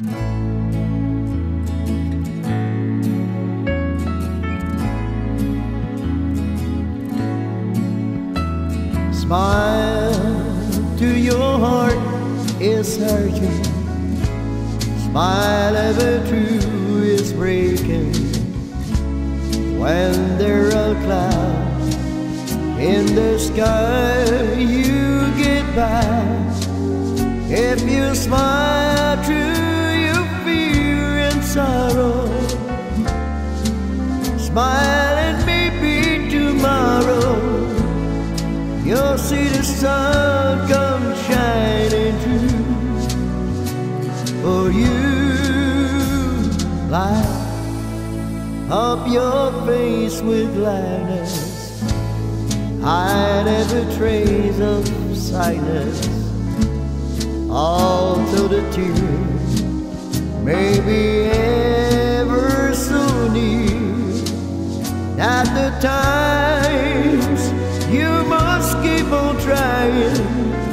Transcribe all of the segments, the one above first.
Smile to your heart is hurting. Smile ever true is breaking. When there are clouds in the sky, you get by. If you smile through your fear and sorrow, smile and maybe tomorrow you'll see the sun come shining through. For you, light up your face with gladness, hide every trace of sadness. Although the tears may be ever so near, at the times you must keep on trying.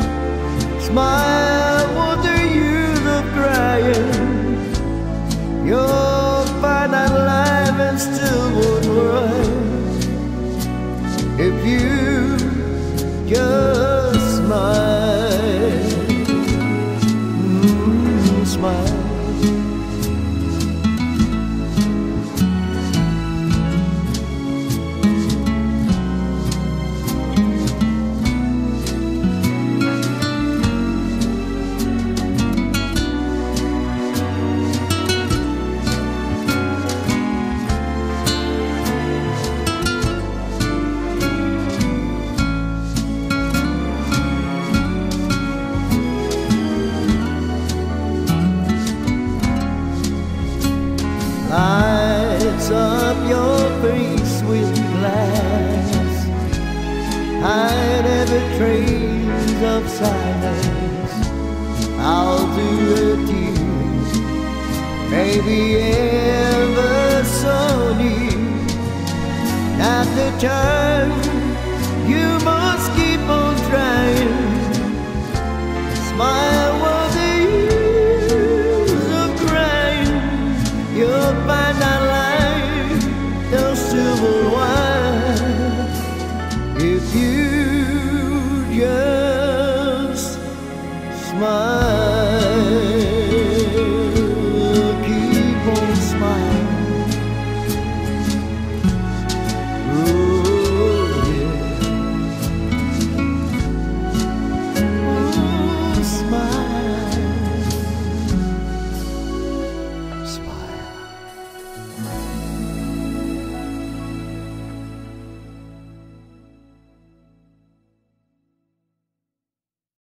Smile, what the use of crying? You'll find that life and still won't worry if you just smile. Smile. Lights up your face with glass, hide every trace of silence. I'll do a tear, maybe ever so near. At the time